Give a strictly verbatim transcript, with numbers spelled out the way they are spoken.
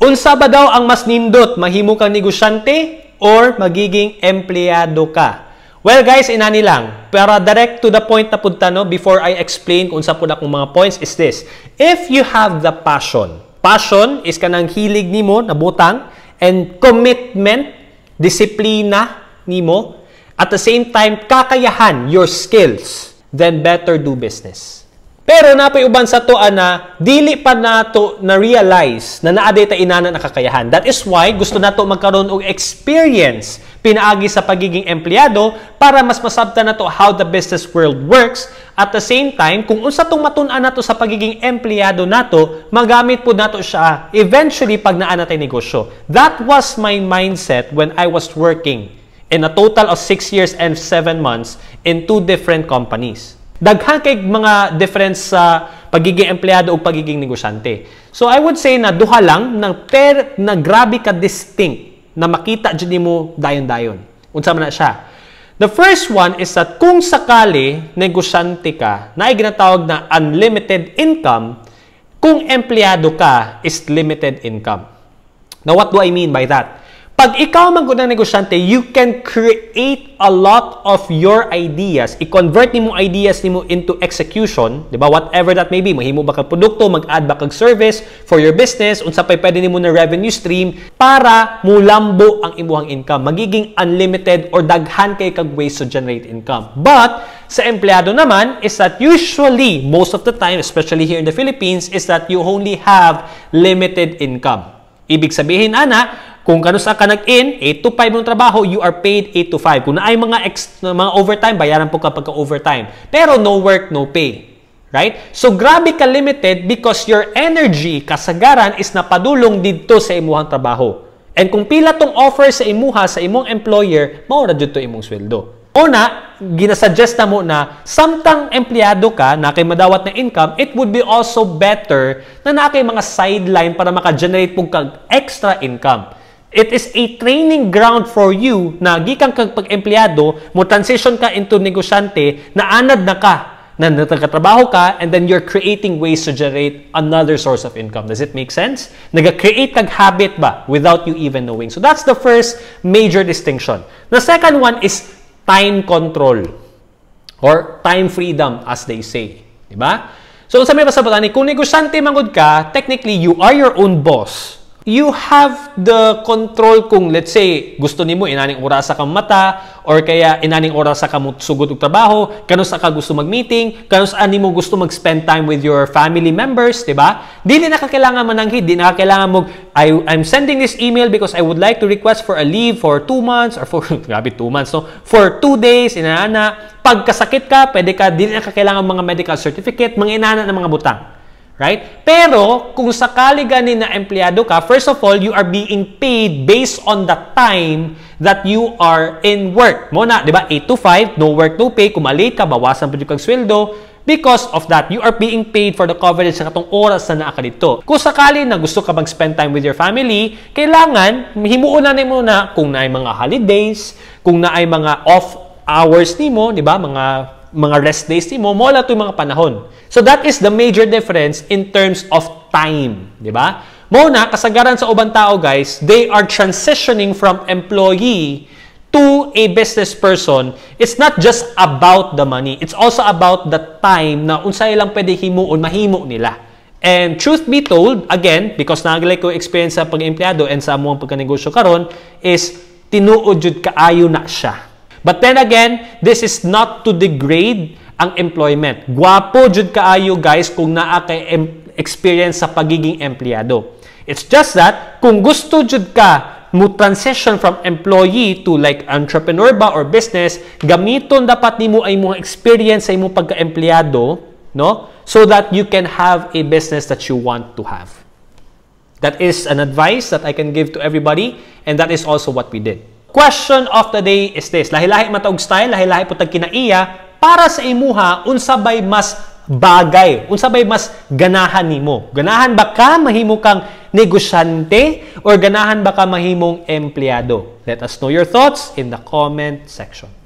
Unsa ba daw ang mas nindot, mahimo kang negosyante or magiging empleyado ka? Well guys, inani lang. Para direct to the point na punta, no, before I explain kung sa po na kong mga points is this. If you have the passion, passion is kanang hilig nimo na butang, and commitment, disiplina nimo, at the same time, kakayahan your skills, then better do business. Pero napay uban sa to ana, dili pa nato na-realize na naa-data inana na kakayahan. That is why gusto nato magkaroon og experience pinaagi sa pagiging empleyado para mas masabtan nato how the business world works. At the same time, kung unsa tong matun-an nato sa pagiging empleyado nato, magamit po nato siya eventually pag naa natay negosyo. That was my mindset when I was working in a total of six years and seven months in two different companies. Daghan kay mga difference sa pagiging empleyado o pagiging negosyante. So I would say na duha lang na, per, na grabe ka distinct na makita dyan mo dayon-dayon. Unsa man na siya. The first one is that kung sakali negosyante ka na ay ginatawag na unlimited income, kung empleyado ka is limited income. Now what do I mean by that? Pag ikaw magod ng negosyante, you can create a lot of your ideas. I-convert nimo ideas nimo into execution, di ba? Whatever that may be. Mahimo ba kag produkto, mag-add ba kag service for your business, unsa pay pwede nimo na revenue stream para mulambo ang imuhang income. Magiging unlimited or daghan kay kag ways to generate income. But sa empleyado naman is that usually, most of the time, especially here in the Philippines, is that you only have limited income. Ibig sabihin, ana, kung kanusa ka nag-in, eight to five ng trabaho, you are paid eight to five. Kung na ay mga, ex, mga overtime, bayaran po kapag ka-overtime. Pero no work, no pay. Right? So, grabe ka limited because your energy, kasagaran, is napadulong dito sa imuhang trabaho. And kung pila tong offer sa imuha, sa imong employer, maura dito imong sweldo. Una, ginasuggest na mo na samtang empleyado ka na kay madawat na income, it would be also better na na kay mga sideline para maka-generate po kag extra income. It is a training ground for you na gikan kag pag-empleyado, mo transition ka into negosyante na anad na ka, na nagtatrabaho ka, and then you're creating ways to generate another source of income. Does it make sense? Nag-create kag habit ba without you even knowing? So that's the first major distinction. The second one is time control or time freedom as they say. Diba? So sa may pasabotani, kung negosyante mangod ka, technically you are your own boss. You have the control kung, let's say, gusto nimo inaning oras sa kang mata, or kaya inaning oras sa kang sugod og trabaho, kanus ka gusto mag-meeting, kanus ani mo gusto mag-spend time with your family members, di ba? Dili na kakailangan mananghid, di na kakailangan mo, I, I'm sending this email because I would like to request for a leave for two months, or for, grabe, two months, no? For two days, inaana. Pagkasakit ka, pwede ka, dili na kakailangan mga medical certificate, mga inaana ng mga butang. Right? Pero, kung sakali ganin na empleyado ka, first of all, you are being paid based on the time that you are in work. Muna, di ba? eight to five, no work, no pay. Kung malate ka, bawasan pa yung kang sweldo. Because of that, you are being paid for the coverage sa katong oras na naa ka dito. Kung sakali na gusto ka mag-spend time with your family, kailangan, himuunan na mo na kung na ay mga holidays, kung na ay mga off hours nimo, di ba? Mga mga rest days mo, mola ito yung mga panahon. So that is the major difference in terms of time. Di ba? Muna, kasagaran sa ubang tao, guys, they are transitioning from employee to a business person. It's not just about the money. It's also about the time na unsay lang pwede himuon, mahimo nila. And truth be told, again, because nagalay ko experience sa pag-empleyado and sa amuang pagkanegosyo karon is tinuod jud kaayo na siya. But then again, this is not to degrade ang employment. Gwapo jud kaayo guys kung naa kay experience sa pagiging empleyado. It's just that kung gusto jud ka mo transition from employee to like entrepreneur ba or business, gamiton dapat nimo ay imong experience sa imong pagka-empleyado, no? So that you can have a business that you want to have. That is an advice that I can give to everybody, and that is also what we did. Question of the day is this. Lahi-lahi matawag style, lahi-lahi po tag kinaiya, para sa imuha, unsabay mas bagay, unsabay mas ganahan nimo. Ganahan ba ka mahimo kang negosyante or ganahan ba ka mahimong empleyado? Let us know your thoughts in the comment section.